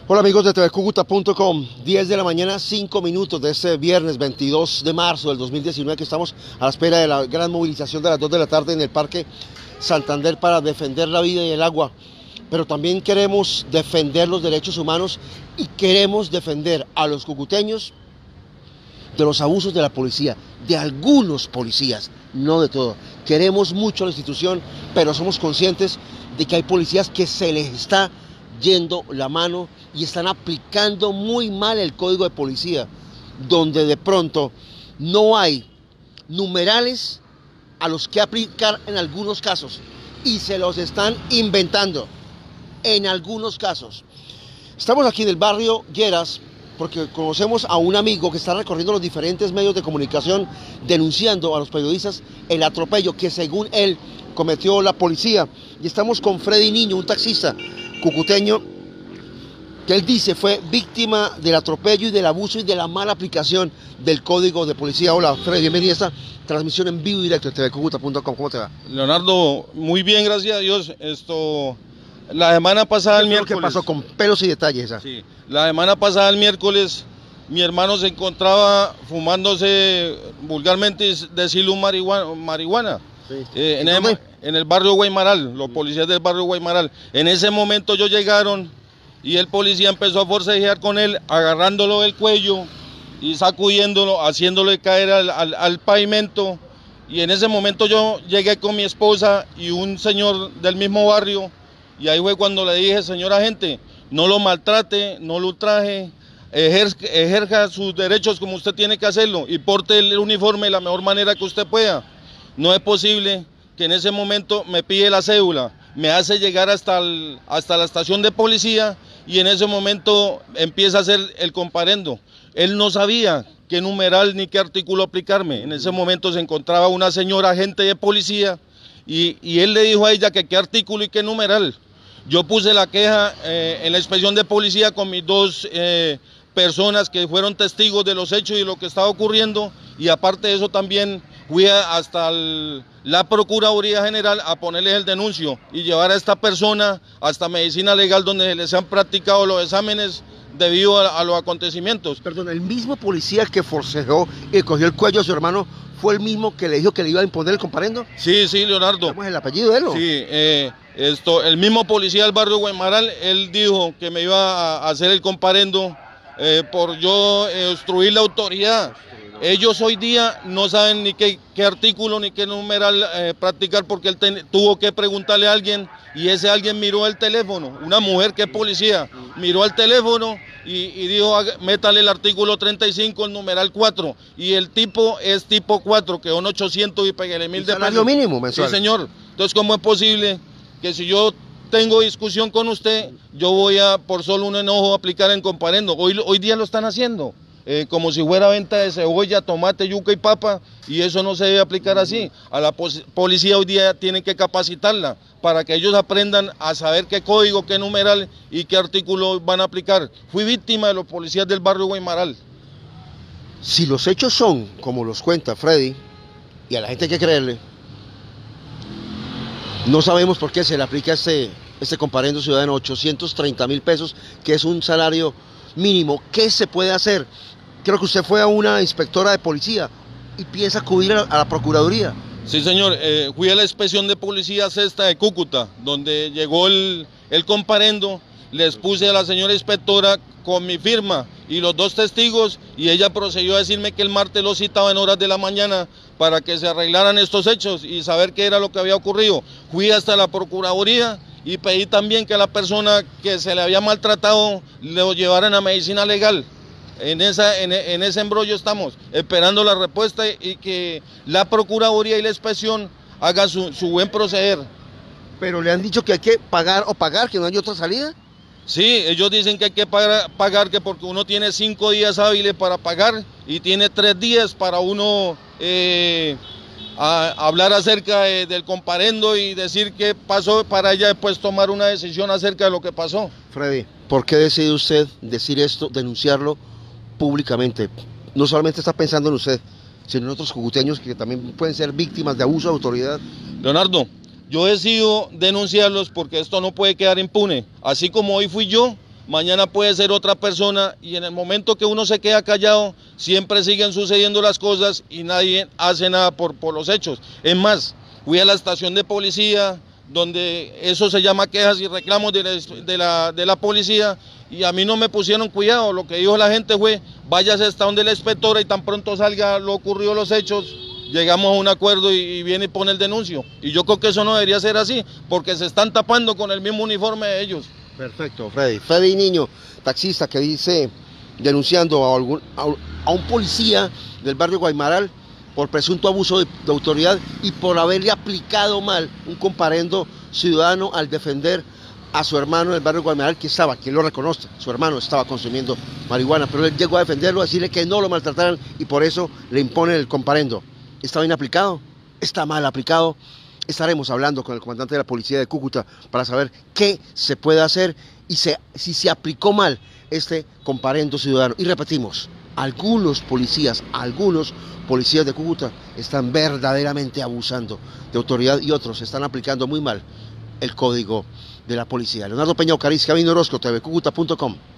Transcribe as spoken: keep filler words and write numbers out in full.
Hola amigos de T V Cúcuta punto com, diez de la mañana, cinco minutos de este viernes veintidós de marzo del dos mil diecinueve, que estamos a la espera de la gran movilización de las dos de la tarde en el Parque Santander para defender la vida y el agua. Pero también queremos defender los derechos humanos y queremos defender a los cucuteños de los abusos de la policía, de algunos policías, no de todo. Queremos mucho a la institución, pero somos conscientes de que hay policías que se les está yendo la mano y están aplicando muy mal el código de policía, donde de pronto no hay numerales a los que aplicar en algunos casos y se los están inventando en algunos casos. Estamos aquí en el barrio Lleras porque conocemos a un amigo que está recorriendo los diferentes medios de comunicación denunciando a los periodistas el atropello que según él cometió la policía, y estamos con Freddy Niño, un taxista cucuteño que él dice fue víctima del atropello y del abuso y de la mala aplicación del código de policía. Hola Freddy, bienvenido a esta transmisión en vivo y directo de T V Cúcuta punto com. ¿Cómo te va? Leonardo, muy bien, gracias a Dios. Esto, la semana pasada, el miércoles. ¿Qué pasó? Con pelos y detalles. ¿eh? Sí, la semana pasada, el miércoles, mi hermano se encontraba fumándose, vulgarmente decirlo, marihuana. marihuana. Sí. Eh, en, el, en el barrio Guaymaral, los policías del barrio Guaymaral. En ese momento ellos llegaron y el policía empezó a forcejear con él, agarrándolo del cuello y sacudiéndolo, haciéndole caer al, al, al pavimento. Y en ese momento yo llegué con mi esposa y un señor del mismo barrio, y ahí fue cuando le dije: señor agente, no lo maltrate, no lo ultraje, ejerza, ejerza sus derechos como usted tiene que hacerlo y porte el uniforme de la mejor manera que usted pueda. No es posible que en ese momento me pide la cédula, me hace llegar hasta, el, hasta la estación de policía y en ese momento empieza a hacer el comparendo. Él no sabía qué numeral ni qué artículo aplicarme. En ese momento se encontraba una señora agente de policía y, y él le dijo a ella que qué artículo y qué numeral. Yo puse la queja eh, en la inspección de policía con mis dos eh, personas que fueron testigos de los hechos y lo que estaba ocurriendo, y aparte de eso también fui hasta el, la Procuraduría General a ponerles el denuncio y llevar a esta persona hasta medicina legal, donde les han practicado los exámenes debido a, a los acontecimientos. Perdón, el mismo policía que forcejeó y cogió el cuello a su hermano fue el mismo que le dijo que le iba a imponer el comparendo. Sí, sí, Leonardo. ¿Cómo es el apellido de él? ¿No? Sí, eh, esto, el mismo policía del barrio Guaymaral, él dijo que me iba a hacer el comparendo eh, por yo eh, obstruir la autoridad. Ellos hoy día no saben ni qué, qué artículo ni qué numeral eh, practicar, porque él ten, tuvo que preguntarle a alguien y ese alguien miró el teléfono, una mujer que es policía, miró el teléfono y, y dijo: métale el artículo treinta y cinco, el numeral cuatro, y el tipo es tipo cuatro, que son ochocientos y peguele mil de pesos. ¿Salario mínimo mensual? Sí, señor. Entonces, ¿cómo es posible que si yo tengo discusión con usted, yo voy a, por solo un enojo, aplicar en comparendo? Hoy, hoy día lo están haciendo. Eh, como si fuera venta de cebolla, tomate, yuca y papa, y eso no se debe aplicar así. A la policía hoy día tienen que capacitarla para que ellos aprendan a saber qué código, qué numeral y qué artículo van a aplicar. Fui víctima de los policías del barrio Guaymaral. Si los hechos son como los cuenta Freddy, y a la gente hay que creerle, no sabemos por qué se le aplica este, este comparendo ciudadano, ochocientos treinta mil pesos, que es un salario mínimo. ¿Qué se puede hacer? Creo que usted fue a una inspectora de policía y piensa acudir a la, a la Procuraduría. Sí, señor. Eh, fui a la inspección de policía sexta de Cúcuta, donde llegó el, el comparendo. Les puse a la señora inspectora con mi firma y los dos testigos, y ella procedió a decirme que el martes lo citaba en horas de la mañana para que se arreglaran estos hechos y saber qué era lo que había ocurrido. Fui hasta la Procuraduría y pedí también que a la persona que se le había maltratado lo llevaran a medicina legal. En, esa, en, en ese embrollo estamos, esperando la respuesta y que la Procuraduría y la inspección hagan su, su buen proceder. ¿Pero le han dicho que hay que pagar o pagar, que no hay otra salida? Sí, ellos dicen que hay que pagar, pagar que porque uno tiene cinco días hábiles para pagar y tiene tres días para uno eh, a hablar acerca de, del comparendo y decir qué pasó, para ella después tomar una decisión acerca de lo que pasó. Freddy, ¿por qué decide usted decir esto, denunciarlo públicamente? No solamente está pensando en usted, sino en otros cucuteños que también pueden ser víctimas de abuso de autoridad. Leonardo, yo decido denunciarlos porque esto no puede quedar impune. Así como hoy fui yo, mañana puede ser otra persona, y en el momento que uno se queda callado, siempre siguen sucediendo las cosas y nadie hace nada por, por los hechos. Es más, fui a la estación de policía, donde eso se llama quejas y reclamos de la, de la, de la policía, y a mí no me pusieron cuidado. Lo que dijo la gente fue, váyase hasta donde la inspectora y tan pronto salga lo ocurrido, los hechos, llegamos a un acuerdo y, y viene y pone el denuncio. Y yo creo que eso no debería ser así, porque se están tapando con el mismo uniforme de ellos. Perfecto, Freddy. Freddy Niño, taxista, que dice, denunciando a, algún, a, a un policía del barrio Guaymaral por presunto abuso de, de autoridad y por haberle aplicado mal un comparendo ciudadano al defender a su hermano del barrio Guaymaral, que estaba, quien lo reconoce, su hermano estaba consumiendo marihuana, pero él llegó a defenderlo, a decirle que no lo maltrataran y por eso le imponen el comparendo. ¿Está bien aplicado? ¿Está mal aplicado? Estaremos hablando con el comandante de la policía de Cúcuta para saber qué se puede hacer y se, si se aplicó mal este comparendo ciudadano. Y repetimos, algunos policías, algunos policías de Cúcuta están verdaderamente abusando de autoridad y otros están aplicando muy mal el código de la policía. Leonardo Peña Ocariz, Camino Orozco, T V Cúcuta punto com.